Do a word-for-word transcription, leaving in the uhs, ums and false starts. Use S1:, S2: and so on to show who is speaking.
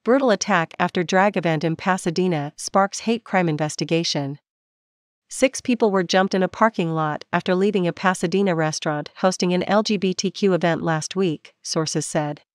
S1: Brutal attack after drag event in Pasadena sparks hate crime investigation. Six people were jumped in a parking lot after leaving a Pasadena restaurant hosting an L G B T Q event last week, sources said.